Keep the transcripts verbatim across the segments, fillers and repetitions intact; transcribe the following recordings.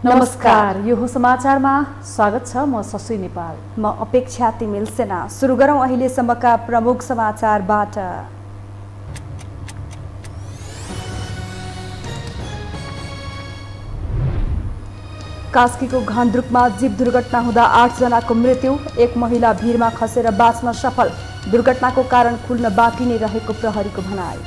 नमस्कार, यो हो समाचारमा स्वागत छ। म शशी नेपाल। म अपेक्षा तिमिल सेना। सुरु गरौँ अहिलेसम्मका प्रमुख समाचारबाट। कास्कीको घान्द्रुकमा जीप दुर्घटना हुँदा आठ जनाको मृत्यु, एक महिला भिरमा खसेर बाँच्न सफल। दुर्घटनाको कारण खुल्न बाँकी नै रहेको प्रहरीको भनाई।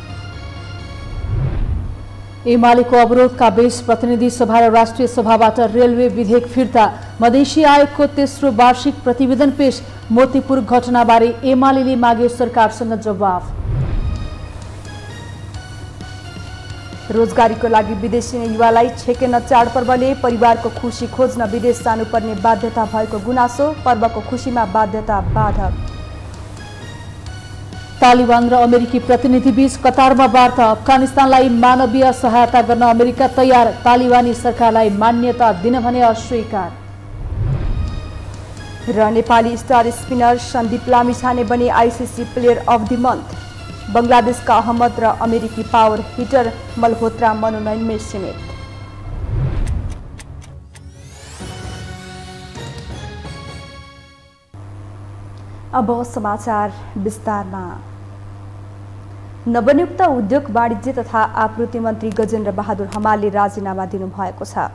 एमालेको अवरोधका बीच प्रतिनिधि सभा र राष्ट्रिय सभाबाट रेलवे विधेयक फिर्ता। मधेसी आयोगको तेस्रो वार्षिक प्रतिवेदन पेश। मोतीपुर घटनाबारे एमालेले माग्यो सरकारसँग जवाफ। रोजगारीको लागि विदेशी युवालाई छेकेन चाडपर्वले। परिवारको खुसी खोज्न विदेश जानुपर्ने बाध्यता भएको गुनासो। पर्वको खुसीमा बाध्यता बाधक। तालिबान र अमेरिकी प्रतिनिधि बीच कतारमा वार्ता। अफगानिस्तानलाई मानवीय सहायता गर्न अमेरिका तयार। तालिबानी सरकारलाई मान्यता दिन भने अस्वीकार। र नेपाली स्टार स्पिनर सन्दीप लामिछाने बने ICC player of the month. बङ्गलादेशका अहमद र अमेरिकी पावर हिटर मल्होत्रा मनोनयनमै सीमित। अब समाचार विस्तारमा। नवनियुक्त उद्योग वाणिज्य तथा आपूर्ति मन्त्री गजेन्द्र बहादुर हमालले राजीनामा दिनुभएको छ।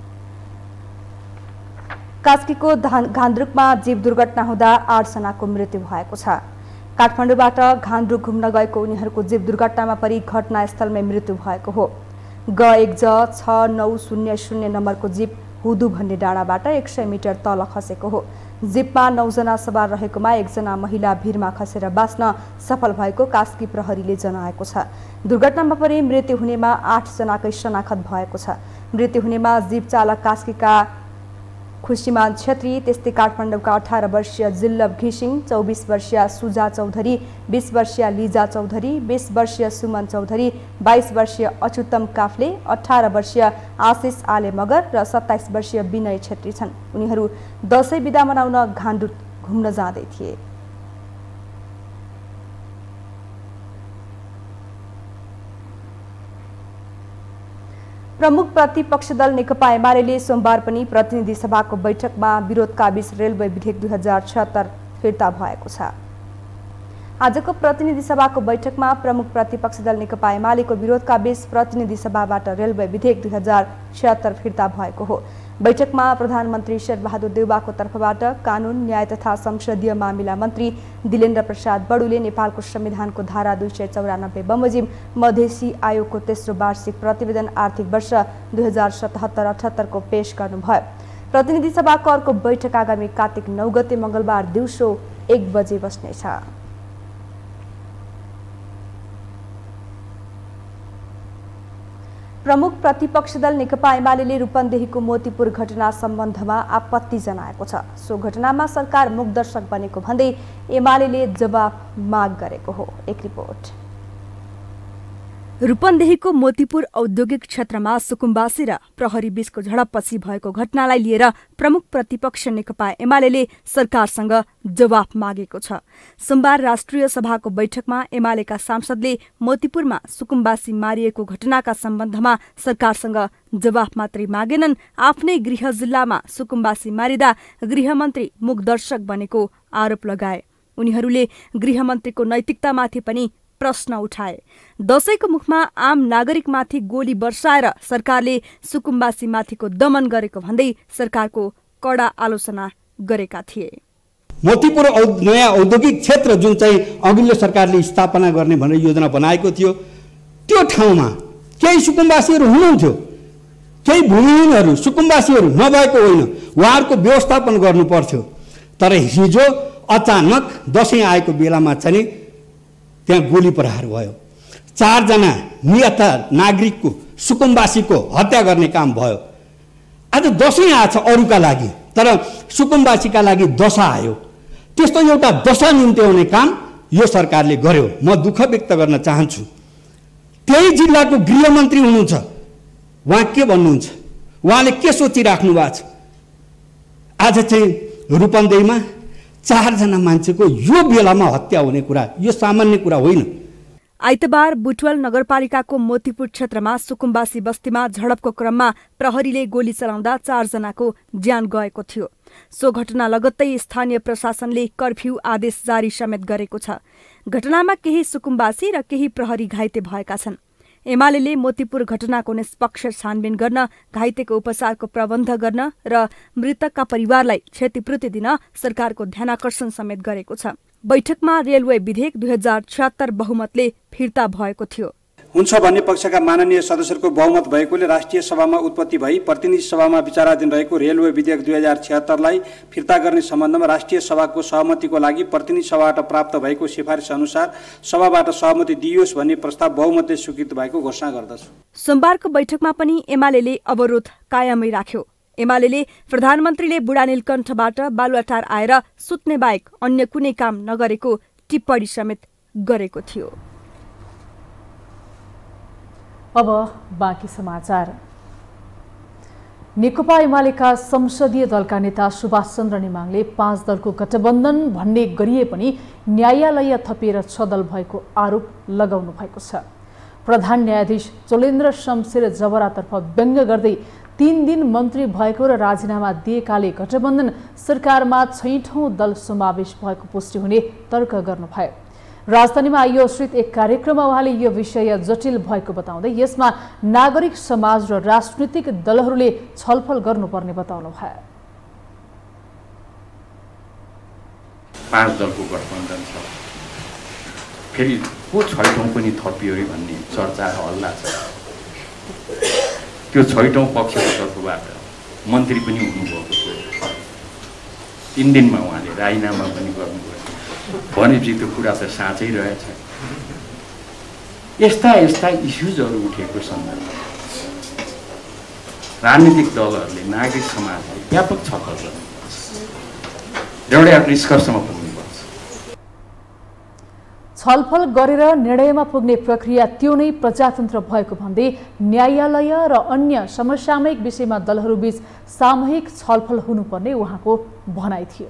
कास्कीको घान्द्रुकमा जीप दुर्घटना हुँदा आठ जनाको मृत्यु भएको छ। काठमाडौँबाट घान्द्रुक घुम्न गएको उनीहरूको जीप दुर्घटनामा परि घटनास्थलमै मृत्यु भएको हो। ग एक ज छ नौ शून्य शून्य नम्बरको जीप हुदु भन्ने डाँडाबाट एक सय मिटर तल खसेको हो। जीपमा नौजना सवार रहेकोमा एकजना महिला भिरमा खसेर बाँच्न सफल भएको कास्की प्रहरीले जनाएको छ। दुर्घटनामा परि मृत्यु हुनेमा आठ जनाकै शनाखत भएको छ। मृत्यु हुनेमा जीप चालक कास्कीका खुशीमान छेत्री, त्यस्तै काठमाडौँका अठार वर्षीय जिल्लभ घिसिङ, चौबिस वर्षीय सुजा चौधरी, बीस वर्षीय लिजा चौधरी, बीस वर्षीय सुमन चौधरी, बाइस वर्षीय अच्युतम काफ्ले, अठार वर्षीय आशिष आले मगर र सत्ताइस वर्षीय विनय छेत्री छन्। उनीहरू दशैं बिदा मनाउन घान्द्रुक घुम्न जाँदै थिए। प्रमुख प्रतिपक्ष दल नेकपा एमाले सोमबार पनि प्रतिनिधि सभाको बैठकमा विरोधका बीच रेलवे विधेयक दुई हजार छत्तर फिर्ता भएको छ। आजको प्रतिनिधि सभाको बैठकमा प्रमुख प्रतिपक्ष दल नेकपा एमालेको विरोधका बीच प्रतिनिधि सभाबाट रेलवे विधेयक दुई हजार छत्तर फिर्ता भएको हो। बैठकमा प्रधानमन्त्री शेरबहादुर देउवाको तर्फबाट कानून, न्याय तथा संसदीय मामिला मन्त्री दिलेन्द्र प्रसाद बडुले नेपालको संविधानको धारा दुई सय चौरानब्बे बमोजिम मधेसी आयोगको तेस्रो वार्षिक प्रतिवेदन आर्थिक वर्ष दुई हजार सतहत्तर अठहत्तरको पेश गर्नुभयो। प्रतिनिधि सभाको अर्को बैठक आगामी कार्तिक नौ गते मंगलबार दिउँसो एक बजे बस्नेछ। प्रमुख प्रतिपक्ष दल नेकपा एमाले रूपन्देहीको मोतीपुर घटना सम्बन्धमा आपत्ति जनाएको छ। सो घटनामा सरकार मुखदर्शक बनेको भन्दै एमाले जवाफ माग गरेको हो। एक रिपोर्ट। रूपन्देहीको मोतीपुर औद्योगिक क्षेत्रमा सुकुम्बासी र प्रहरी बीचको झडपपछि भएको घटनालाई लिएर प्रमुख प्रतिपक्ष नेकपा एमाले सरकारसँग जवाफ मागेको छ। सोमबार राष्ट्रिय सभाको बैठकमा एमालेका सांसदले मोतीपुरमा सुकुम्बासी मारिएको घटनाका सम्बन्धमा सरकारसँग जवाफ मात्रै मागेनन्, आफ्नै गृह जिल्लामा सुकुम्बासी मारिदा गृहमन्त्री मुखदर्शक बनेको आरोप लगाए। उनीहरूले गृहमन्त्रीको नैतिकतामाथि पनि प्रश्न उठाए। दशैंको मुखमा आम नागरिकमाथि गोली बर्साएर सरकारले सुकुम्बासीमाथिको दमन गरेको भन्दै सरकारको कडा आलोचना गरेका थिए। मोतीपुर नयाँ औद्योगिक क्षेत्र जुन चाहिँ अघिल्लो सरकारले स्थापना गर्ने भनेर योजना बनाएको थियो, त्यो ठाउँमा केही सुकुम्बासीहरू हुनुहुन्थ्यो, केही भूमिहीनहरू सुकुम्बासीहरू नभएको होइन, उहाँहरूको व्यवस्थापन गर्नु पर्थ्यो। तर हिजो अचानक दशैं आएको बेलामा चाहिँ त्यहाँ गोली प्रहार भयो। चारजना निहत नागरिकको सुकुम्बासीको हत्या गर्ने काम भयो। आज दशैं आछ अरूका लागि, तर सुकुम्बासीका लागि दशा आयो। त्यस्तो एउटा दशा निम्त्याउने काम यो सरकारले गर्यो। म दुःख व्यक्त गर्न चाहन्छु। त्यही जिल्लाको गृहमन्त्री हुनुहुन्छ, उहाँ के भन्नुहुन्छ, उहाँले के सोचिराख्नु भएको छ? आज चाहिँ रूपन्देहीमा चारजना मान्छेको यो बेलामा हत्या हुने कुरा यो सामान्य कुरा होइन। आइतबार बुटवल नगरपालिकाको मोतीपुर क्षेत्रमा सुकुम्बासी बस्तीमा झडपको क्रममा प्रहरीले गोली चलाउँदा चारजनाको ज्यान गएको थियो। सो घटना लगत्तै स्थानीय प्रशासनले कर्फ्यू आदेश जारी समेत गरेको छ। घटनामा केही सुकुम्बासी र केही प्रहरी घाइते भएका छन्। एमाले मोतीपुर घटनाको निष्पक्ष छानबिन गर्न, घाइतेको उपचारको प्रबन्ध गर्न र मृतकका परिवारलाई क्षतिपूर्ति दिन सरकारको ध्यानाकर्षण समेत गरेको छ। बैठकमा रेलवे विधेयक दुई हजार छत्तर बहुमतले फिर्ता भएको थियो। हुन्छ भन्ने पक्षका माननीय सदस्यहरूको बहुमत भएकोले राष्ट्रिय सभामा उत्पत्ति भई प्रतिनिधि सभामा विचाराधीन रहेको रेलवे विधेयक दुई हजार छिहत्तरलाई फिर्ता गर्ने सम्बन्धमा राष्ट्रिय सभाको सहमतिको लागि प्रतिनिधि सभाबाट प्राप्त भएको सिफारिस अनुसार सभाबाट सहमति दिइयोस् भन्ने प्रस्ताव बहुमतले स्वीकृत भएको घोषणा गर्दछु। सोमबारको बैठकमा पनि एमाले अवरोध कायमै राख्यो। एमाले प्रधानमन्त्रीले बुढानीलकण्ठबाट बालुवाटार आएर सुत्ने बाहेक अन्य कुनै काम नगरेको टिप्पणी समेत गरेको थियो। अब बाँकी समाचार। नेकपा एमालेका संसदीय दलका नेता सुभाष चन्द्र नेमाङले पाँच दलको गठबन्धन भन्ने गरिए पनि न्यायालय थपिएर छ दल भएको आरोप लगाउनु भएको छ। प्रधान न्यायाधीश चोलेन्द्र शमशेर जबरातर्फ व्यङ्ग्य गर्दै तीन दिन मन्त्री भएको र राजीनामा दिएकाले गठबन्धन सरकारमा छैठौं दल समावेश भएको पुष्टि हुने तर्क गर्नुभयो। राजधानीमा आयोजित एक कार्यक्रममा उहाँले यो विषय जटिल भएको बताउँदै यसमा नागरिक समाज र राजनीतिक दलहरूले छलफल गर्नुपर्ने बताउनुभयो। पाँच दलको गठबन्धन छ, फेरि को छैठौं पनि थपियो अरे भन्ने चर्चा हल्ला छ। त्यो छैठौं पक्षको तर्फबाट मन्त्री पनि हुनुभएको थियो। तीन दिनमा उहाँले राजीनामा पनि गर्नुभयो भनेपछि त्यो कुरा त साँच्चै रहेछ। यस्ता यस्ता इस्युजहरू उठेको सन्दर्भमा राजनीतिक दलहरूले नागरिक समाजले व्यापक छलफल गर्नुपर्छ, एउटा निष्कर्षमा पुग्नुपर्छ। छलफल गरेर निर्णयमा पुग्ने प्रक्रिया त्यो नै प्रजातन्त्र भएको भन्दै न्यायालय र अन्य समसामयिक विषयमा दलहरूबीच सामूहिक छलफल हुनुपर्ने उहाँको भनाइ थियो।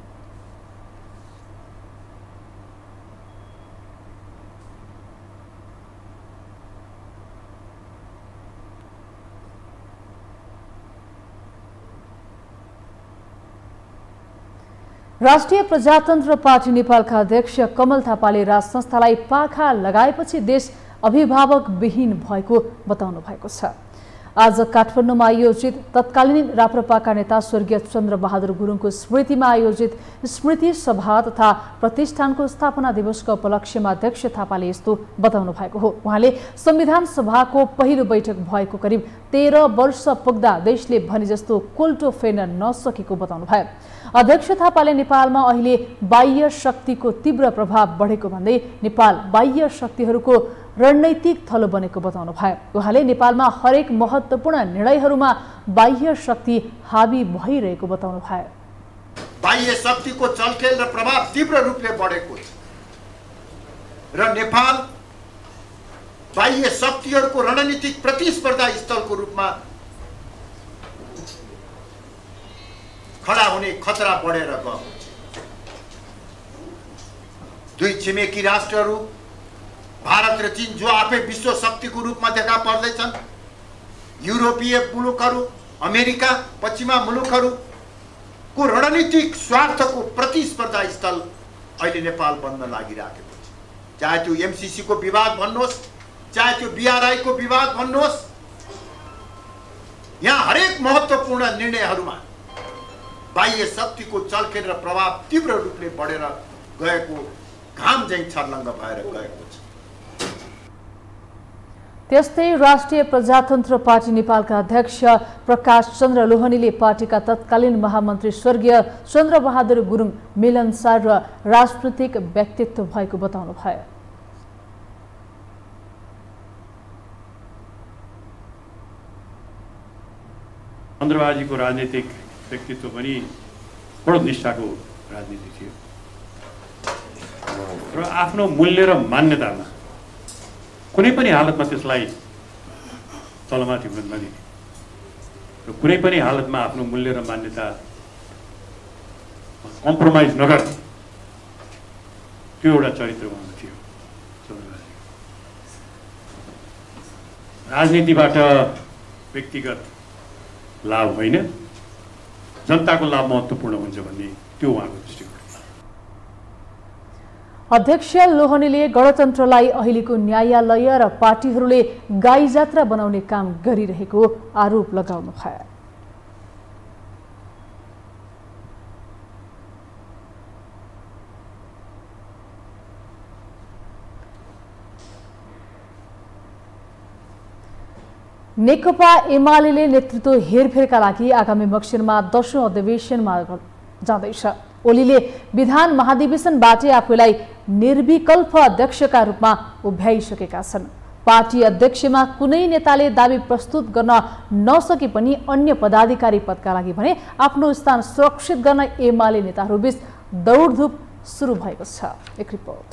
राष्ट्रिय प्रजातन्त्र पार्टी नेपालका अध्यक्ष कमल थापाले राज संस्थालाई पाखा लगाएपछि देश अभिभावक विहीन भएको बताउनु भएको छ। आज काठमाडौँमा आयोजित तत्कालीन राप्रपाका नेता स्वर्गीय चन्द्रबहादुर गुरुङको स्मृतिमा आयोजित स्मृति सभा तथा प्रतिष्ठानको स्थापना दिवसको उपलक्ष्यमा अध्यक्ष थापाले यस्तो बताउनु भएको हो। उहाँले संविधान सभाको पहिलो बैठक भएको करिब तेह्र वर्ष पुग्दा देशले भने जस्तो कोल्टो फेर्न नसकेको बताउनु भयो। अध्यक्ष थापाले नेपालमा अहिले बाह्य शक्तिको तीव्र प्रभाव बढेको भन्दै नेपाल बाह्य शक्तिहरूको रणनैतिक थलो बनेको बताउनु भयो। उहाँले नेपालमा हरेक महत्त्वपूर्ण निर्णयहरूमा बाह्य शक्ति हावी भइरहेको बताउनु भयो। बाह्य शक्तिको चलखेल र प्रभाव तीव्र रूपले बढेको छ र नेपाल बाह्य शक्तिहरूको रणनीतिक प्रतिस्पर्धा स्थलको रूपमा खडा हुने खतरा बढेर गएको छ। दुई छिमेकी राष्ट्रहरू भारत र चीन जो आफै विश्व शक्तिको रूपमा देखा पर्दैछन्, युरोपीय मुलुकहरू, अमेरिका, पश्चिमा मुलुकहरूको रणनीतिक स्वार्थको प्रतिस्पर्धा स्थल अहिले नेपाल बन्न लागिराखेको छ। चाहे त्यो एमसीसी को विवाद भन्नुहोस्, चाहे त्यो बीआरआई को विवाद भन्नुहोस्, यहाँ हरेक महत्त्वपूर्ण निर्णयहरूमा बाह्य शक्तिको चलखेल र प्रभाव तीव्र रूपले बढेर गएको घाम झैं छर्लङ्ग भएर गएको छ। त्यस्तै राष्ट्रिय प्रजातन्त्र पार्टी नेपालका अध्यक्ष प्रकाश चन्द्र लोहनीले पार्टीका तत्कालीन महामन्त्री स्वर्गीय चन्द्रबहादुर गुरुङ मिलनसार र राजनीतिक व्यक्तित्व भएको बताउनु भयो। चन्द्रबहादुरजीको राजनीतिक व्यक्तित्व पनि बडो निष्ठाको राजनीति थियो र आफ्नो मूल्य र मान्यतामा कुनै पनि हालतमा त्यसलाई तलमाथि हुन नदिने र कुनै पनि हालतमा आफ्नो मूल्य र मान्यता कम्प्रोमाइज नगर्ने त्यो एउटा चरित्र उहाँको थियो। राजनीतिबाट व्यक्तिगत लाभ होइन, जनताको लाभ महत्त्वपूर्ण हुन्छ भन्ने त्यो उहाँको दृष्टिकोण। अध्यक्ष लोहनीले गणतन्त्रलाई अहिलेको न्यायालय र पार्टीहरूले गाई जात्रा बनाउने काम गरिरहेको आरोप लगाउनु भयो। नेकपा एमाले नेतृत्व हेरफेरका लागि आगामी मक्सिरमा दशौं अधिवेशनमा जाँदैछ। ओलीले विधान महाधिवेशनबाटै आफूलाई निर्विकल्प अध्यक्षका रूपमा उभ्याइसकेका छन्। पार्टी अध्यक्षमा कुनै नेताले दाबी प्रस्तुत गर्न नसके पनि अन्य पदाधिकारी पदका लागि भने आफ्नो स्थान सुरक्षित गर्न एमाले नेताहरूबीच दौडधुप सुरु भएको छ। एक रिपोर्ट।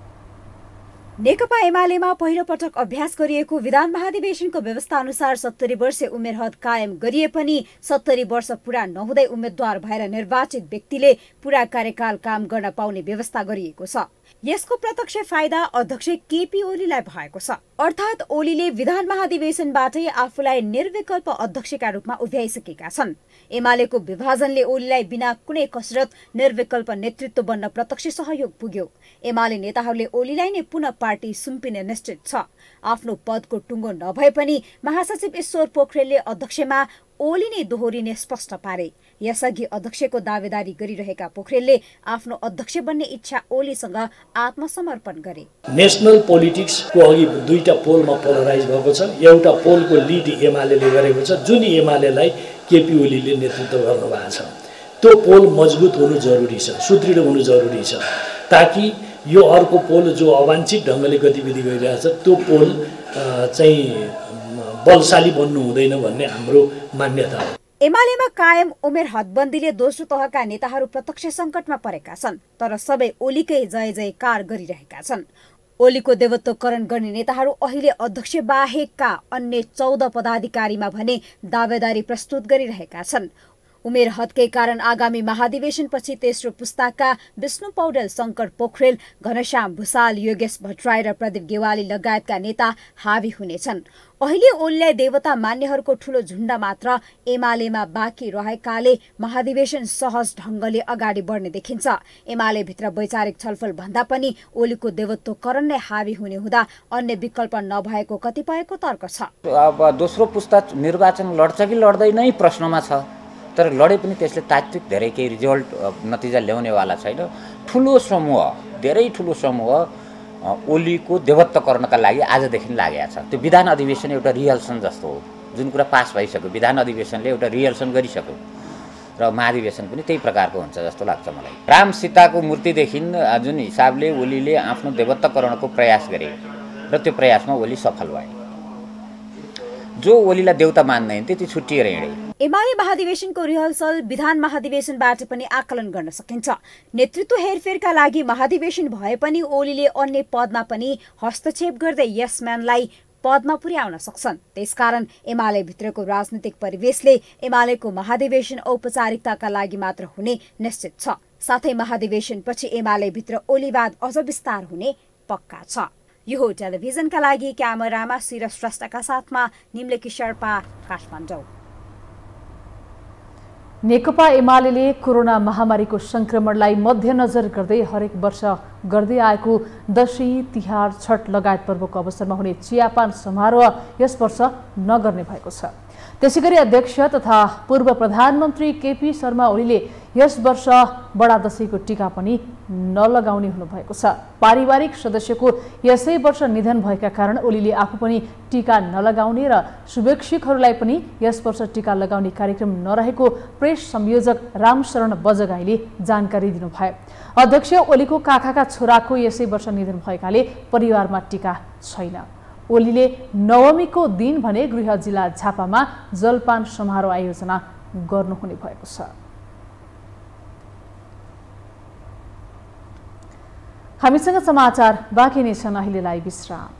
नेकपा एमालेमा पहिलो पटक अभ्यास गरिएको विधान महाधिवेशनको व्यवस्था अनुसार सत्तरी वर्ष उमेर हद कायम गरिए पनि सत्तरी वर्ष पूरा नहुँदै उम्मेद्वार भएर निर्वाचित व्यक्तिले पूरा कार्यकाल काम गर्न पाउने व्यवस्था गरिएको छ। यसको प्रत्यक्ष फाइदा अध्यक्ष केपी ओलीलाई भएको छ। अर्थात् ओलीले विधान महाधिवेशनबाटै आफूलाई निर्विकल्प अध्यक्षका रूपमा उभ्याइसकेका छन्। एमालेको विभाजनले ओलीलाई बिना कुनै कसरत निर्विकल्प नेतृत्व बन्न प्रत्यक्ष सहयोग पुग्यो। एमाले नेताहरूले ओलीलाई नै पुनः पार्टी सुम्पिने निश्चित छ। आफ्नो पदको टुङ्गो नभए पनि महासचिव ईश्वर पोखरेलले अध्यक्षमा ओली नै दोहोरिने स्पष्ट पारे। यसअघि अध्यक्षको दावेदारी गरिरहेका पोखरेलले आफ्नो अध्यक्ष बन्ने इच्छा ओलीसँग आत्मसमर्पण गरे। नेशनल पोलिटिक्सको अघि दुईटा पोलमा पोलराइज भएको छ। एउटा पोलको लिड एमालेले गरेको छ, जुन एमालेलाई केपी ओलीले नेतृत्व गर्नुभएको छ। त्यो पोल मजबुत हुनु जरुरी छ, सुदृढ हुनु जरुरी छ, ताकि यो अर्को पोल जो अवांछित ढङ्गले गतिविधि गरिरहेछ त्यो पोल चाहिँ बलशाली बन्नु हुँदैन भन्ने हाम्रो मान्यता हो। एमालेमा कायम उमेर हदबन्दीले दोस्रो तहका नेताहरू प्रत्यक्ष संकटमा परेका छन्, तर सबै ओलीकै जय जयकार गरिरहेका छन्। ओलीको देवत्वकरण गर्ने नेताहरू अहिले अध्यक्ष बाहेकका अन्य चौध पदाधिकारीमा भने दावेदारी प्रस्तुत गरिरहेका छन्। उमेर हदकै कारण आगामी महाधिवेशनपछि तेस्रो पुस्ताका विष्णु पौडेल, शंकर पोखरेल, घनश्याम भूषाल, योगेश भट्टराई र प्रदीप गेवाली लगायतका नेता हावी हुनेछन्। अहिले ओलीलाई देवता मान्नेहरूको ठूलो झुण्ड मात्र एमालेमा बाँकी रहेकाले महाधिवेशन सहज ढंगले अगाडि बढ्ने देखिन्छ। एमाले भित्र वैचारिक छलफल भन्दा पनि ओलीको देवत्वकरण नै हावी हुने हुँदा अन्य विकल्प नभएको कतिपयको तर्क छ। अब दोस्रो पुस्ता निर्वाचन लड्छ कि लड्दैन प्रश्नमा छ, तर लडे पनि त्यसले तात्विक धेरै केही रिजल्ट नतिजा ल्याउनेवाला छैन। ठुलो समूह, धेरै ठुलो समूह ओलीको देवत्वकरणका लागि आजदेखि लागेको छ। त्यो विधान अधिवेशन एउटा रिहर्सल जस्तो हो, जुन कुरा पास भइसक्यो, विधान अधिवेशनले एउटा रिहर्सल गरिसक्यो र महाधिवेशन पनि त्यही प्रकारको हुन्छ जस्तो लाग्छ मलाई। राम सीताको मूर्तिदेखि जुन हिसाबले ओलीले आफ्नो देवत्वकरणको प्रयास गरे र त्यो प्रयासमा ओली सफल भए। जो ओलीलाई देवता मान्दैन त्यति छुट्टिएर हिँडे। एमाले महाधिवेशनको रिहर्सल विधान महाधिवेशनबाट पनि आकलन गर्न सकिन्छ। नेतृत्व हेरफेरका लागि महाधिवेशन भए पनि ओलीले अन्य पदमा पनि हस्तक्षेप गर्दै यसम्यानलाई पदमा पुर्याउन सक्छन्। त्यसकारण एमाले भित्रको राजनीतिक परिवेशले एमालेको महाधिवेशन औपचारिकताका लागि मात्र हुने निश्चित छ। साथै महाधिवेशनपछि एमाले भित्र ओलीवाद अझ विस्तार हुने पक्का छ। यो टेलिभिजनका लागि क्यामेरामा सिरस श्रेष्ठका साथमा निम्लेकी शेर्पा, काठमाडौँ। नेकपा एमाले कोरोना महामारीको संक्रमणलाई मध्यनजर गर्दै हरेक वर्ष गर्दै आएको दशैं, तिहार, छठ लगायत पर्वको अवसरमा हुने चियापान समारोह यस वर्ष नगर्ने भएको छ। त्यसैगरी अध्यक्ष तथा पूर्व प्रधानमन्त्री केपी शर्मा ओलीले यस वर्ष बडा दशैंको टीका पनि नलगाउने हुनुभएको छ। पारिवारिक सदस्यको यसै वर्ष निधन भएका कारण ओलीले आफू पनि टीका नलगाउने र शुभेच्छुकहरूलाई पनि यस वर्ष टीका लगाउने कार्यक्रम नरहेको प्रेस संयोजक रामशरण बजगाईले जानकारी दिनुभयो। अध्यक्ष ओलीको काकाका छोराको यसै वर्ष निधन भएकाले परिवारमा टीका छैन। ओलीले नवमीको दिन भने गृह जिल्ला झापामा जलपान समारोह आयोजना गर्नुहुने भएको छ। हामीसँग समाचार बाँकी नै छन्, अहिलेलाई विश्राम।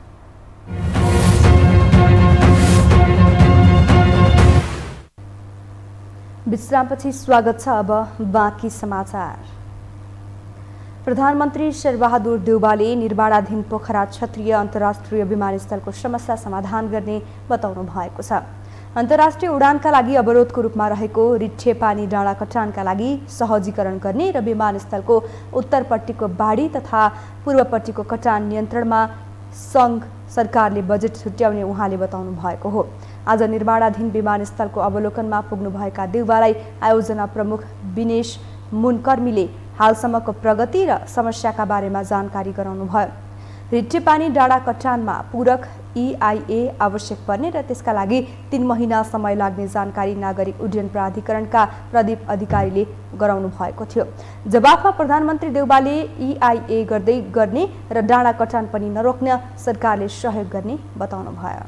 विश्रामपछि स्वागत छ। अब बाँकी समाचार। प्रधानमन्त्री शेरबहादुर देउवाले निर्माणाधीन पोखरा क्षेत्रीय अन्तर्राष्ट्रिय विमानस्थलको समस्या समाधान गर्ने बताउनु भएको छ। अन्तर्राष्ट्रिय उडानका लागि अवरोधको रूपमा रहेको रिठे पानी डाँडा कटानका लागि सहजीकरण गर्ने र विमानस्थलको उत्तरपट्टिको बाढी तथा पूर्वपट्टिको कटान नियन्त्रणमा सङ्घ सरकारले बजेट छुट्याउने उहाँले बताउनु भएको हो। आज निर्माणाधीन विमानस्थलको अवलोकनमा पुग्नुभएका देउवालाई आयोजना प्रमुख विनेश मुनकर्मीले हालसम्मको प्रगति र समस्याका बारेमा जानकारी गराउनुभयो। रिठे पानी डाँडा कटानमा पूरक ईआईए आवश्यक पर्ने र त्यसका लागि तीन महिना समय लाग्ने जानकारी नागरिक उड्डयन प्राधिकरणका प्रदीप अधिकारीले गराउनु भएको थियो। जवाफमा प्रधानमन्त्री देउवाले ईआईए गर्दै गर्ने र डाँडा कटान पनि नरोक्न सरकारले सहयोग गर्ने बताउनु भयो।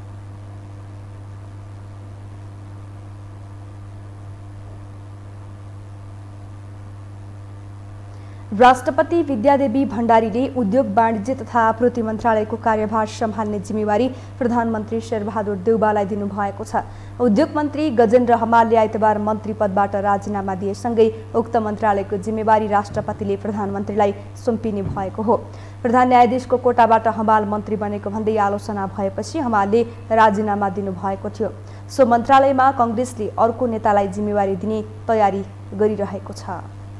राष्ट्रपति विद्यादेवी भण्डारीले उद्योग वाणिज्य तथा आपूर्ति मन्त्रालयको कार्यभार सम्हाल्ने जिम्मेवारी प्रधानमन्त्री शेरबहादुर देउवालाई दिनुभएको छ। उद्योग मन्त्री गजेन्द्र हमालले आइतबार मन्त्री पदबाट राजीनामा दिएसँगै उक्त मन्त्रालयको जिम्मेवारी राष्ट्रपतिले प्रधानमन्त्रीलाई सुम्पिने भएको हो। प्रधान न्यायाधीशको कोटाबाट हमाल मन्त्री बनेको भन्दै आलोचना भएपछि हमालले राजीनामा दिनुभएको थियो। सो मन्त्रालयमा कांग्रेसले अर्को नेतालाई जिम्मेवारी दिने तयारी गरिरहेको छ।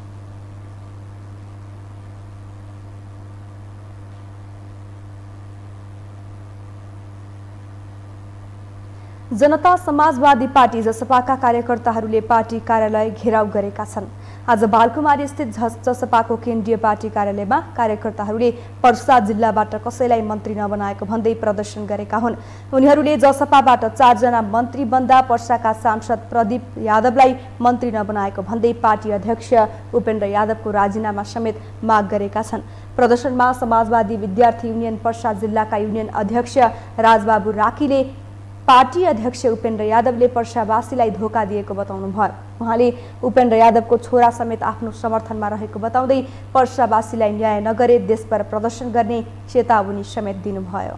जनता समाजवादी पार्टी जसपाका कार्यकर्ताहरूले पार्टी कार्यालय घेराउ गरेका छन्। आज बालकुमारी स्थित जसपाको केन्द्रीय पार्टी कार्यालयमा कार्यकर्ताहरूले पर्सा जिल्लाबाट कसैलाई मन्त्री नबनाएको भन्दै प्रदर्शन गरेका हुन्। उनीहरूले जसपाबाट चारजना मन्त्री बन्दा पर्साका सांसद प्रदीप यादवलाई मन्त्री नबनाएको भन्दै पार्टी अध्यक्ष उपेन्द्र यादवको राजीनामा समेत माग गरेका छन्। प्रदर्शनमा समाजवादी विद्यार्थी युनियन पर्सा जिल्लाका युनियन अध्यक्ष राजबाबु राकीले पार्टी अध्यक्ष उपेन्द्र यादवले पर्सावासीलाई धोका दिएको बताउनु भयो। उहाँले उपेन्द्र यादवको छोरा समेत आफ्नो समर्थनमा रहेको बताउँदै पर्सावासीलाई न्याय नगरे देशभर प्रदर्शन गर्ने चेतावनी समेत दिनुभयो।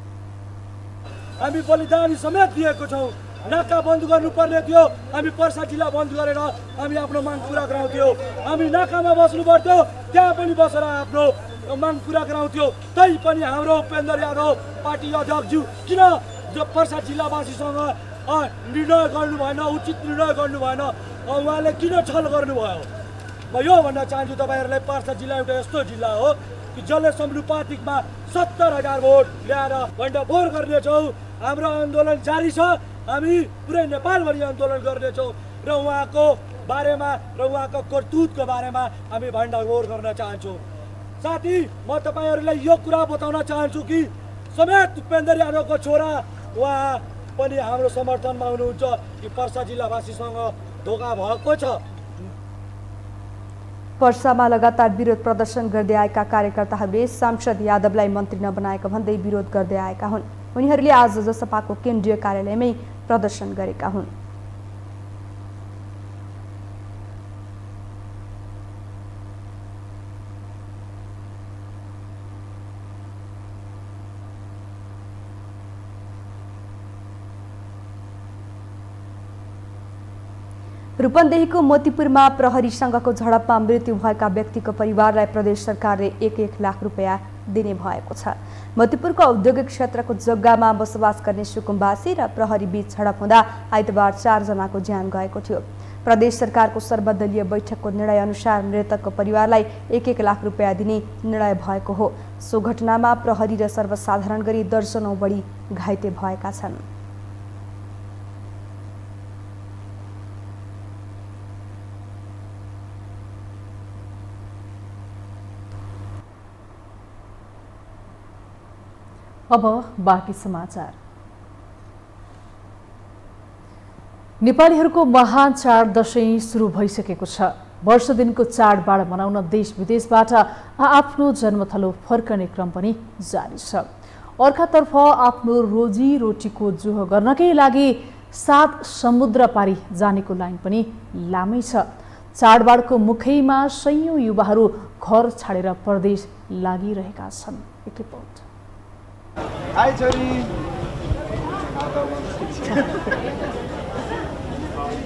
हामी बलिदानी समेत दिएको छौं। नाका बन्द गर्नुपर्ने थियो, हामी पर्सा जिल्ला बन्द गरेर हामी आफ्नो माग पूरा गराउँथ्यौं। हामी नाकामा बस्नु पर्थ्यो, त्यहाँ पनि बसेर आफ्नो माग पूरा गराउँथ्यौं। तै पनि हाम्रो उपेन्द्र यादव पार्टी अध्यक्षज्यू किन जो पर्सा जिल्लावासीसँग निर्णय गर्नु भएन, उचित निर्णय गर्नु भएन, उहाँले किन छल गर्नुभयो? म यो भन्न चाहन्छु तपाईँहरूलाई, पर्सा जिल्ला एउटा यस्तो जिल्ला हो कि जसले समानुपातिकमा सत्तर हजार भोट ल्याएर भण्डाफोर गर्नेछौँ। हाम्रो आन्दोलन जारी छ, हामी पुरै नेपालभरि आन्दोलन गर्नेछौँ र उहाँको बारेमा र उहाँको करतुतको बारेमा हामी भण्डाफोर गर्न चाहन्छौँ। साथी, म तपाईँहरूलाई यो कुरा बताउन चाहन्छु कि समेत उपेन्द्र यादवको छोरा उहाँ पनि हाम्रो समर्थनमा हुनुहुन्छ कि पर्सा जिल्लावासीसँग धोका भएको छ। पर्सामा लगातार विरोध प्रदर्शन गर्दै आएका कार्यकर्ताहरूले सांसद यादवलाई मन्त्री नबनाएको भन्दै विरोध गर्दै आएका हुन्। उनीहरूले आज जसपाको केन्द्रीय कार्यालयमै प्रदर्शन गरेका हुन्। रूपन्देहीको मोतीपुरमा प्रहरीसँगको झडपमा मृत्यु भएका व्यक्तिको परिवारलाई प्रदेश सरकारले एक एक लाख रुपियाँ दिने भएको छ। मोतीपुरको औद्योगिक क्षेत्रको जग्गामा बसोबास गर्ने सुकुम्बासी र प्रहरी बीच झडप हुँदा आइतबार चारजनाको ज्यान गएको थियो। प्रदेश सरकारको सर्वदलीय बैठकको निर्णय अनुसार मृतकको परिवारलाई एक एक लाख रुपियाँ दिने निर्णय भएको हो। सो घटनामा प्रहरी र सर्वसाधारण गरी दर्जनौं बढी घाइते भएका छन्। अब बाँकी समाचार। नेपालीहरूको महान चाड दशैं सुरु भइसकेको छ। वर्ष दिनको चाडबाड मनाउन देश विदेशबाट आफ्नो जन्मथलो फर्कने क्रम पनि जारी छ। अर्कातर्फ आफ्नो रोजीरोटीको जोह गर्नकै लागि सात समुद्र पारी जानेको लाइन पनि लामै छ। चाडबाडको मुखैमा सयौं युवाहरू घर छाडेर परदेश लागिरहेका छन्। एक रिपोर्ट। हाय छोरी।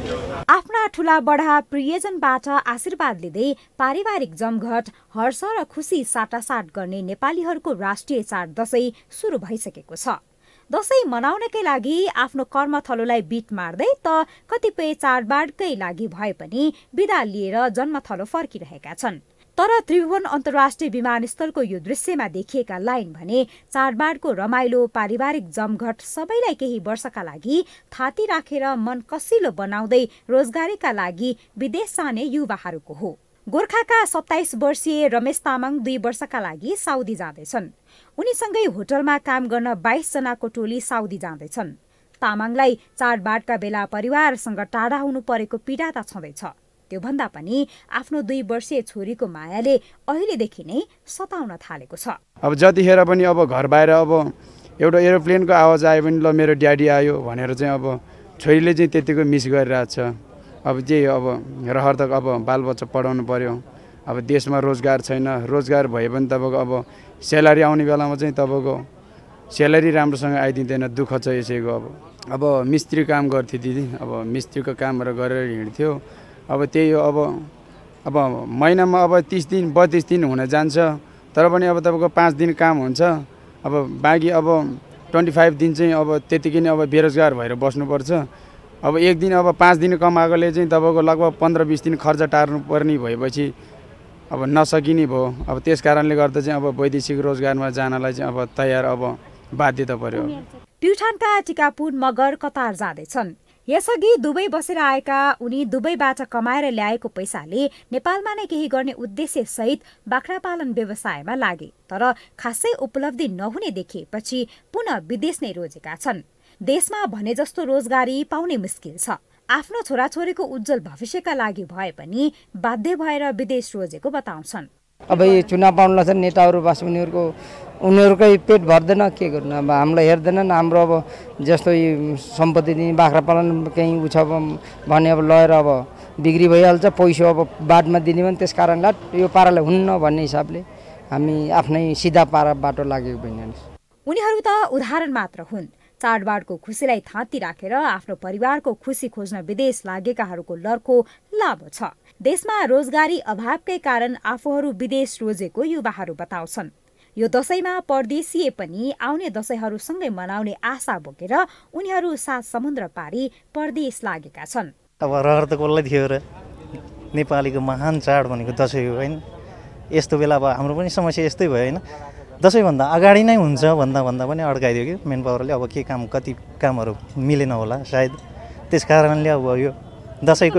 आफ्ना ठूला बडा प्रियजनबाट आशीर्वाद लिँदै पारिवारिक जमघट हर्ष र खुसी साटासाट गर्ने नेपालीहरूको राष्ट्रिय चाड दशैं सुरु भइसकेको छ। दशैं मनाउनकै लागि आफ्नो कर्मथलोलाई बिट मार्दै त कतिपय चाडबाडकै लागि भए पनि बिदा लिएर जन्मथलो फर्किरहेका छन्। तर त्रिभुवन अन्तर्राष्ट्रिय विमानस्थलको यो दृश्यमा देखिएका लाइन भने चाडबाडको रमाइलो पारिवारिक जमघट सबैलाई केही वर्षका लागि थाती राखेर मन कसिलो बनाउँदै रोजगारीका लागि विदेश जाने युवाहरूको हो। गोर्खाका सत्ताइस वर्षीय रमेश तामाङ दुई वर्षका लागि साउदी जाँदैछन्। उनीसँगै होटलमा काम गर्न बाइस जनाको टोली साउदी जाँदैछन्। तामाङलाई चाडबाडका बेला परिवारसँग टाढा हुनु परेको पीडा त छँदैछ, त्योभन्दा पनि आफ्नो दुई वर्षीय छोरीको मायाले अहिलेदेखि नै सताउन थालेको छ। अब जतिखेर पनि अब घर बाहिर अब एउटा एरोप्लेनको आवाज आयो भने ल मेरो ड्याडी आयो भनेर चाहिँ अब छोरीले चाहिँ त्यतिको मिस गरिरहेको छ। अब त्यही अब रहर त अब बालबच्चा पढाउनु पर्यो। अब देशमा रोजगार छैन, रोजगार भए पनि तपाईँको अब स्यालेरी आउने बेलामा चाहिँ तपाईँको स्यालेरी राम्रोसँग आइदिँदैन, दुःख छ यसैको। अब अब मिस्त्री काम गर्थ्यो दिदी, अब मिस्त्रीको कामहरू गरेर हिँड्थ्यो। अब त्यही हो, अब अब महिनामा अब तिस दिन बत्तिस दिन हुन जान्छ, तर पनि अब तपाईँको पाँच दिन काम हुन्छ। अब बाँकी अब ट्वेन्टी फाइभ दिन चाहिँ अब त्यतिकै नै अब बेरोजगार भएर बस्नुपर्छ। अब एक दिन अब पाँच दिन कमाएकोले चाहिँ तपाईँको लगभग पन्ध्र बिस दिन खर्च टार्नु पर्ने भएपछि अब नसकिने भयो। अब त्यस कारणले गर्दा चाहिँ अब वैदेशिक रोजगारमा जानलाई चाहिँ अब तयार अब बाध्यता पर्यो। प्युठानका टिकापुर मगर कतार जाँदैछन्। यसअघि दुबई बसेर आएका उनी दुबईबाट कमाएर ल्याएको पैसाले नेपालमा नै केही गर्ने उद्देश्य सहित बाख्रा पालन व्यवसायमा लागे, तर खासै उपलब्धि नहुने देखिएपछि पुनः विदेश नै रोजेका छन्। देशमा भने जस्तो रोजगारी पाउने मुस्किल छ। आफ्नो छोराछोरीको उज्जवल भविष्यका लागि भए पनि बाध्य भएर विदेश रोजेको बताउँछन्। अब यो चुनाव पाउनु लाग्छ नेताहरू बस उनीहरूको उनीहरूकै पेट भर्दैन, के गर्नु। अब हामीलाई हेर्दैनन्। हाम्रो अब जस्तो यो सम्पत्ति दिने बाख्रा पालन कहीँ उ छ भने अब लगेर अब बिक्री भइहाल्छ, पैसा अब बादमा दिने भने त्यस कारणले यो पाराले हुन्न भन्ने हिसाबले हामी आफ्नै सिधा पारा बाटो लागेको होइन। उनीहरू त उदाहरण मात्र हुन्। चाडबाडको खुसीलाई थाती राखेर आफ्नो परिवारको खुसी खोज्न विदेश लागेकाहरूको लर्को लामो छ। देशमा रोजगारी अभावकै कारण आफूहरू विदेश रोजेको युवाहरू बताउँछन्। यो दशैंमा परदेशीय पनि आउने दशैंहरूसँगै मनाउने आशा बोकेर उनीहरू सात समुद्र पारी परदेश लागेका छन्। अब रहर त कसलाई थियो र, नेपालीको महान चाड भनेको दशैं हो होइन। यस्तो बेला अब हाम्रो पनि समस्या यस्तै भयो होइन। दशैंभन्दा अगाडि नै हुन्छ भन्दा भन्दा पनि अड्काइदियो कि मेन पावरले। अब के काम कति कामहरू मिलेन होला सायद, त्यस कारणले अब यो दशैंको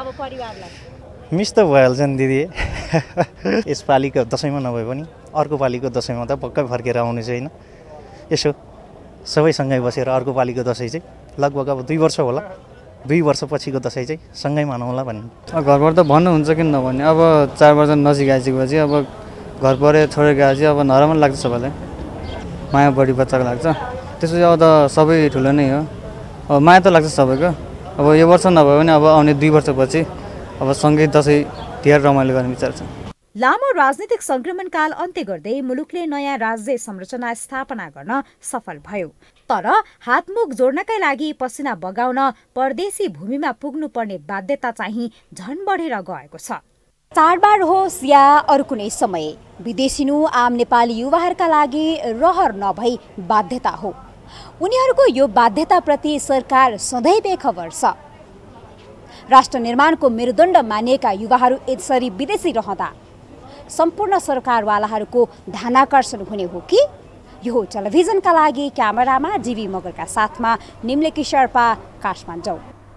मिस त भइहाल्छ नि दिदी। यसपालिको दशैंमा नभए पनि अर्को पालिको दशैंमा त पक्कै फर्केर आउने चाहिँ होइन। यसो सबैसँगै बसेर अर्को पालिको दशैं चाहिँ लगभग अब दुई वर्ष होला, दुई वर्षपछिको दशैं चाहिँ सँगै मनाउँला भन्ने। घरबाट त भन्नुहुन्छ किन नभन्ने। अब चार वर्ष नजिक आइसकेपछि अब घर परे छोडेर गएपछि अब नराम्रो लाग्छ सबैलाई, माया बढी बच्चाको लाग्छ। त्यसपछि अब त सबै ठुलो नै हो, अब माया त लाग्छ सबैको। अब यो वर्ष नभए पनि अब आउने दुई वर्षपछि अब सँगै दशैं तिहार रमाइलो गर्ने विचार छ। लामो राजनीतिक संक्रमणकाल अन्त्य गर्दै मुलुकले नयाँ राज्य संरचना स्थापना गर्न सफल भयो। तर हातमुख जोड्नकै लागि पसिना बगाउन परदेशी भूमिमा पुग्नुपर्ने बाध्यता चाहिँ झन बढेर गएको छ। चाडबाड होस् या अरू कुनै समय, विदेशिनु आम नेपाली युवाहरूका लागि रहर नभई बाध्यता हो। उनीहरूको यो बाध्यताप्रति सरकार सधैँ बेखबर छ। राष्ट्र निर्माणको मेरुदण्ड मानिएका युवाहरू यसरी विदेशी रहँदा सम्पूर्ण सरकारवालाहरूको ध्यानाकर्षण हुने हो कि? यो टेलिभिजनका लागि क्यामेरामा जीवी मगरका साथमा निम्लेकी शेर्पा, काठमाडौँ।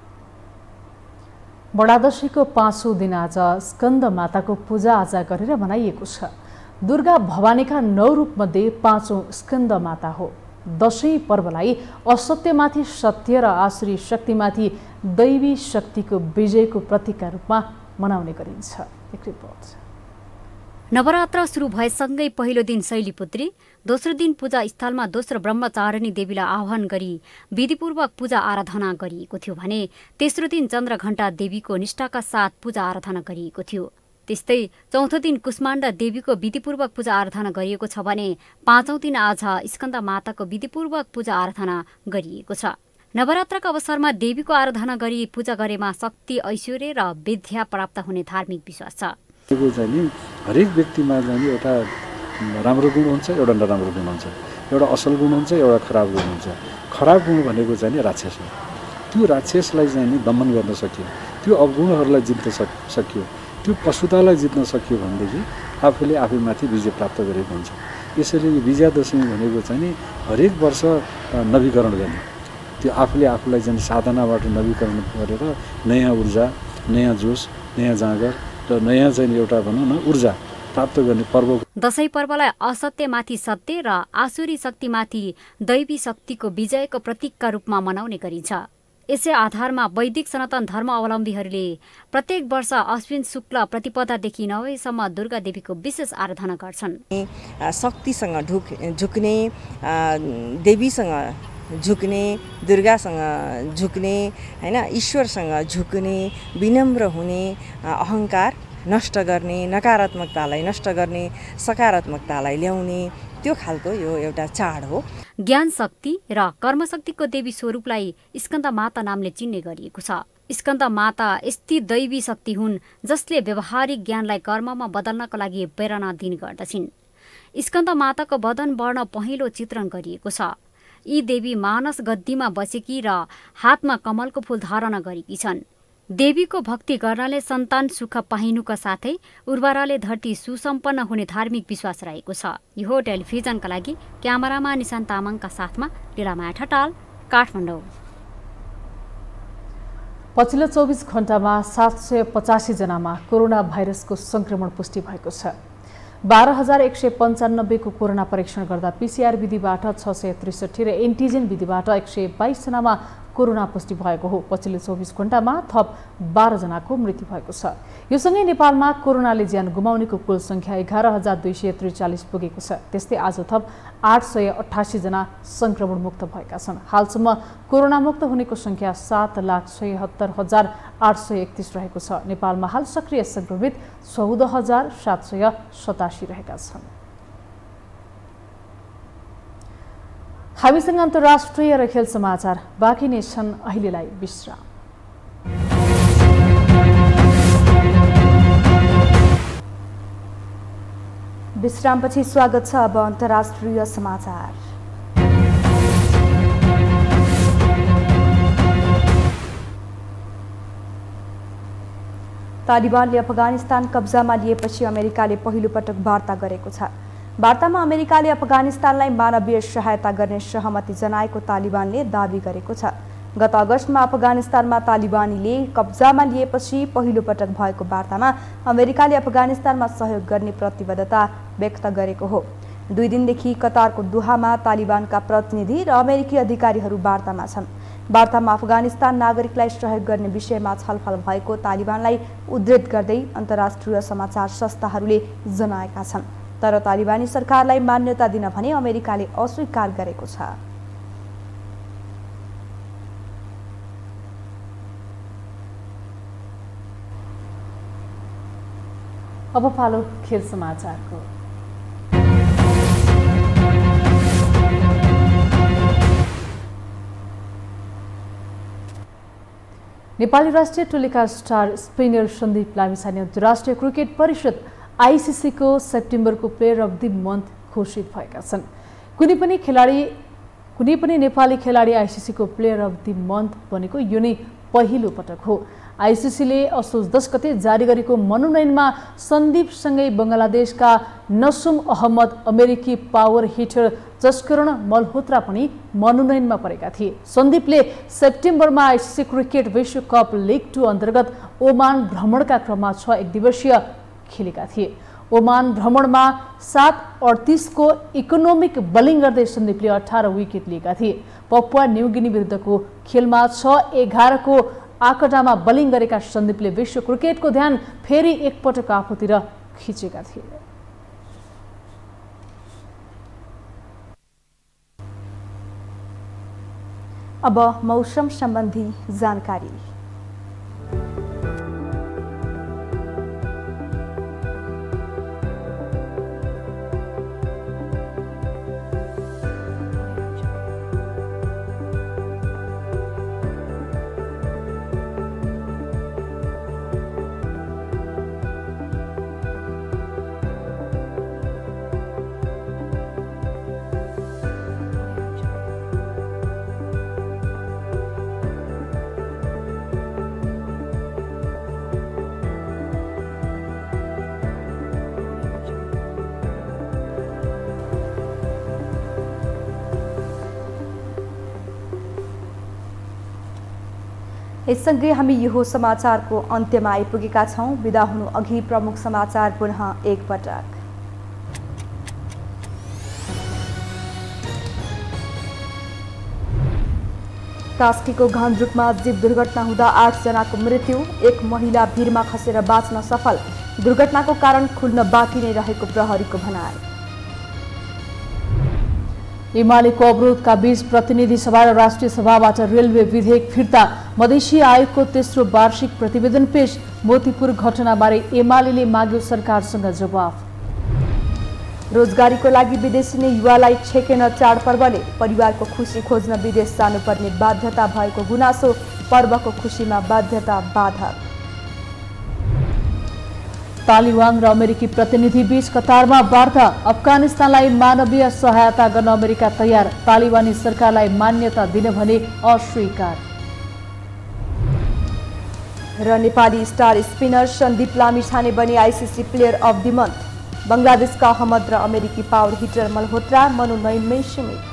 बडादशीको पाँचौं दिन आज स्कन्द माताको पूजाआजा गरेर मनाइएको छ। दुर्गा भवानीका नौ रूपमध्ये पाँचौं स्कन्द माता हो। दशैं पर्वलाई असत्यमाथि सत्य र आसुरी शक्तिमाथि दैवी शक्तिको विजयको प्रतीकका रूपमा मनाउने गरिन्छ। एक रिपोर्ट। नवरात्र सुरु भएसँगै पहिलो दिन शैलीपुत्री, दोस्रो दिन पूजा स्थलमा दोस्रो ब्रह्मचारिणी देवीलाई आह्वान गरी विधिपूर्वक पूजा आराधना गरिएको थियो भने तेस्रो दिन चन्द्रघण्टा देवीको निष्ठाका साथ पूजा आराधना गरिएको थियो। त्यस्तै चौथो दिन कुष्माण्डा देवीको विधिपूर्वक पूजा आराधना गरिएको छ भने पाँचौं दिन आज स्कन्द माताको विधिपूर्वक पूजा आराधना गरिएको छ। नवरात्रका अवसरमा देवीको आराधना गरी पूजा गरेमा शक्ति, ऐश्वर्य र विद्या प्राप्त हुने धार्मिक विश्वास छ। चाहिँ हरेक व्यक्तिमा चाहिँ एउटा राम्रो गुण हुन्छ, एउटा नराम्रो गुण हुन्छ, एउटा असल गुण हुन्छ, एउटा खराब गुण हुन्छ। खराब गुण भनेको चाहिँ राक्षस हो। त्यो राक्षसलाई चाहिँ नि दमन गर्न सकियो, त्यो अवगुणहरूलाई जित्न सकियो, त्यो पशुतालाई जित्न सकियो भनेदेखि आफूले आफैमाथि विजय प्राप्त गरेको हुन्छ। यसैले विजयादशमी भनेको चाहिँ नि हरेक वर्ष नवीकरण गर्ने, त्यो आफूले आफूलाई चाहिँ साधनाबाट नवीकरण गरेर नयाँ ऊर्जा, नयाँ जोस, नयाँ जाँगर र नयाँ चाहिँ एउटा भनौँ न ऊर्जा प्राप्त गर्ने पर्व। दशैं पर्वलाई असत्यमाथि सत्य र आसुरी शक्तिमाथि दैवी शक्तिको विजयको प्रतीकका रूपमा मनाउने गरिन्छ। यसै आधारमा वैदिक सनातन धर्म अवलम्बीहरूले प्रत्येक वर्ष अश्विन शुक्ल प्रतिपदादेखि नवैसम्म दुर्गा देवीको विशेष आराधना गर्छन्। शक्तिसँग ढुक झुक्ने, देवीसँग झुक्ने, दुर्गासँग झुक्ने हैन, ईश्वरसँग झुक्ने, विनम्र हुने, अहङ्कार नष्ट गर्ने, नकारात्मकतालाई नष्ट गर्ने, सकारात्मकतालाई ल्याउने, त्यो खालको यो एउटा चाड हो। ज्ञान शक्ति र कर्मशक्तिको देवी स्वरूपलाई स्कन्द माता नामले चिन्ने गरिएको छ। स्कन्द माता यस्ती दैवी शक्ति हुन् जसले व्यवहारिक ज्ञानलाई कर्ममा बदल्नको लागि प्रेरणा दिने गर्दछिन्। स्कन्द माताको वदन वर्ण पहेँलो चित्रण गरिएको छ। यी देवी मानस गद्दीमा बसेकी र हातमा कमलको फूल धारण गरेकी छन्। देवीको भक्ति गर्नाले सन्तान सुख पाइनुका साथै उर्वराले धरती सुसम्पन्न हुने धार्मिक विश्वास रहेको छ। यो टेलिभिजनका लागि क्यामेरामा निशान्त तामाङका साथमा लीलामाया ठटाल, काठमाडौँ। पछिल्लो चौबिस घण्टामा सात सय पचासी जनामा कोरोना भाइरसको संक्रमण पुष्टि भएको छ। बाह्र हजार एक सय पन्चानब्बेको कोरोना परीक्षण गर्दा पीसीआर विधिबाट छ सय त्रिसठी र एन्टिजेन विधिबाट एक सय बाइस जनामा कोरोना पुष्टि भएको हो। पछिल्लो चौबिस घण्टामा थप बाह्र जनाको मृत्यु भएको छ। यो सँगै नेपालमा कोरोनाले ज्यान गुमाउनेको कुल संख्या एघार हजार दुई सय त्रिचालिस पुगेको छ। त्यस्तै आज थप आठ सय अठासी जना संक्रमण मुक्त भएका छन्। हालसम्म कोरोना मुक्त हुनेको संख्या सात लाख छयहत्तर हजार आठ सय एकतिस रहेको छ। नेपालमा हाल सक्रिय संक्रमित चौध हजार सात सय सतासी रहेका छन्। हामीसँग अन्तर्राष्ट्रिय र खेल समाचार बाँकी नै छन्, अहिलेलाई विश्राम। विश्रामपछि स्वागत छ। अब अन्तर्राष्ट्रिय समाचार। तालिबानले अफगानिस्तान कब्जामा लिएपछि अमेरिकाले पहिलो पटक वार्ता गरेको छ। वार्तामा अमेरिकाले अफगानिस्तानलाई मानवीय सहायता गर्ने सहमति जनाएको तालिबानले दावी गरेको छ। गत अगस्तमा अफगानिस्तानमा तालिबानीले कब्जामा लिएपछि पहिलो पटक भएको वार्तामा अमेरिकाले अफगानिस्तानमा सहयोग गर्ने प्रतिबद्धता व्यक्त गरेको हो। दुई दिनदेखि कतारको दोहामा तालिबानका प्रतिनिधि र अमेरिकी अधिकारीहरू वार्तामा छन्। वार्तामा अफगानिस्तान नागरिकलाई सहयोग गर्ने विषयमा छलफल भएको तालिबानलाई उद्धृत गर्दै अन्तर्राष्ट्रिय समाचार संस्थाहरूले जनाएका छन्। तर तालिबानी सरकारलाई मान्यता दिन भने अमेरिकाले अस्वीकार गरेको छ। अब पालो खेल समाचारको। नेपाली राष्ट्रिय टोलीका स्टार स्पिनर सन्दीप लामिछाने अन्तर्राष्ट्रिय क्रिकेट परिषद आइसिसीको सेप्टेम्बरको प्लेयर अफ द मन्थ घोषित भएका छन्। कुनै पनि खेलाडी कुनै पनि नेपाली खेलाडी आइसिसीको प्लेयर अफ द मन्थ बनेको यो नै पहिलो पटक हो। आइसिसीले असोज दस गते जारी गरेको मनोनयनमा सन्दीपसँगै बङ्गलादेशका नसुम अहमद, अमेरिकी पावर हिटर जस्करण मल्होत्रा पनि मनोनयनमा परेका थिए। सन्दीपले सेप्टेम्बरमा आइसिसी क्रिकेट विश्वकप लिग टू अन्तर्गत ओमान भ्रमणका क्रममा छ एक दिवसीय खेलेका थिए। ओमान भ्रमणमा सात अडतिसको इकोनोमिक बलिङ गर्दै सन्दीपले अठार विकेट लिएका थिए। पपुवा न्युगिनी विरुद्धको खेलमा छ एघारको आँकडामा बलिङ गरेका सन्दीपले विश्व क्रिकेटको ध्यान फेरि एकपटक आफूतिर खिचेका थिए। अब मौसम सम्बन्धी जानकारी। यससँगै हामी यो समाचारको अन्त्यमा आइपुगेका छौँ। बिदा हुनु अघि प्रमुख समाचार पुनः एकपटक। कास्कीको घान्द्रुकमा जीव दुर्घटना हुँदा आठ जनाको मृत्यु, एक महिला भिरमा खसेर बाँच्न सफल। दुर्घटनाको कारण खुल्न बाँकी नै रहेको प्रहरीको भनाइ। एमालेको अवरोधका बीच प्रतिनिधि सभा र राष्ट्रिय सभाबाट रेलवे विधेयक फिर्ता। मधेसी आयोगको तेस्रो वार्षिक प्रतिवेदन पेश। मोतीपुर घटनाबारे एमालेले माग्यो सरकारसँग जवाफ। रोजगारीको लागि विदेशी नै युवालाई छेकेन चाडपर्वले। परिवारको खुसी खोज्न विदेश जानुपर्ने बाध्यता भएको गुनासो। पर्वको खुसीमा बाध्यता बाधक। तालिबान र अमेरिकी प्रतिनिधि बीच कतारमा वार्ता। अफगानिस्तानलाई मानवीय सहायता गर्न अमेरिका तयार। तालिबानी सरकारलाई मान्यता दिन भने अस्वीकार। र नेपाली स्टार स्पिनर सन्दीप लामिछाने बने ICC player of the month. बंगलादेशका अहमद र अमेरिकी पावर हिटर मल्होत्रा मनोनयनमै सीमित।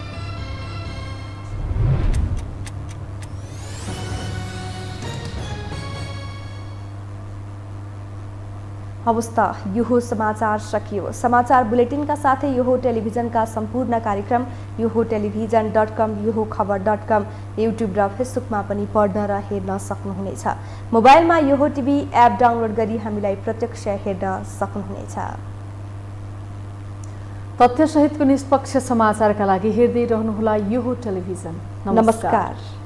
अवस्था यो समाचार सकियो। समाचार बुलेटिनका साथै यो टेलिभिजनका सम्पूर्ण कार्यक्रम यो टेलिभिजन डट कम यो खबर डट कम युट्युब र फेसबुकमा पनि पढ्न र हेर्न सक्नुहुनेछ। मोबाइलमा यो टिभी एप डाउनलोड गरी हामीलाई प्रत्यक्ष हेर्न सक्नुहुनेछ। तथ्यसहितको निष्पक्ष समाचारका लागि हेर्दै रहनुहोला यो टेलिभिजन। नमस्कार।